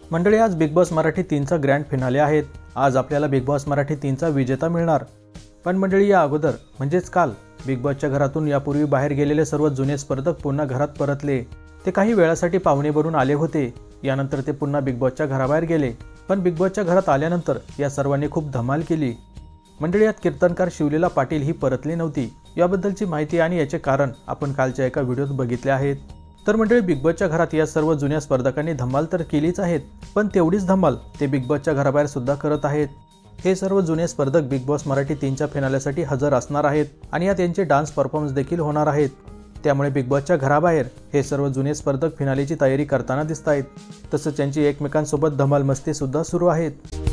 मंडळी, आज Bigg Boss Marathi 3चा ग्रँड फिनाले आहेत। आज आपल्याला बिग बॉस मराठी 3चा विजेता मिळणार। पण मंडळी, या अगोदर म्हणजेच काल बिग बॉसच्या घरातून यापूर्वी बाहेर गेलेले सर्व जुने स्पर्धक पुन्हा घरात परतले। ते काही वेळासाठी पाहुणे बनून आले होते, यानंतर ते पुन्हा बिग बॉसच्या घराबाहेर गेले। पण बिग बॉसच्या घरात आल्यानंतर या सर्वांनी खूप धमाल केली। मंडळी, यात कीर्तनकार शिवलीला पाटील ही परतली नव्हती। याबद्दलची माहिती आणि याचे कारण आपण कालच्या एका व्हिडिओत बघितले आहेत। तर मंडळी, बिग बॉसच्या घरात या सर्व जुन्या स्पर्धकांनी धमाल तर केलीच आहेत, पण तेवढीच धमाल ते बिग बॉसच्या घराबाहेर सुद्धा करत आहेत। हे सर्व जुने स्पर्धक बिग बॉस मराठी 3च्या फिनालेसाठी हजर असणार आहेत आणि यात त्यांचे डान्स परफॉर्मन्स देखील होणार आहेत। त्यामुळे बिग बॉसच्या घराबाहेर हे सर्व जुने स्पर्धक फिनालेची तयारी करताना दिसत आहेत। तसंच त्यांची एकमेकांसोबत धमाल मस्ती सुद्धा सुरू आहेत।